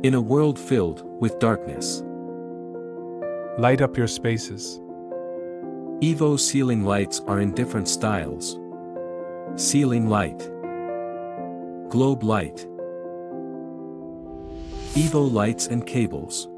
In a world filled with darkness, Light up your spaces. EVOO ceiling lights are in different styles. Ceiling light, globe light, EVOO lights and cables.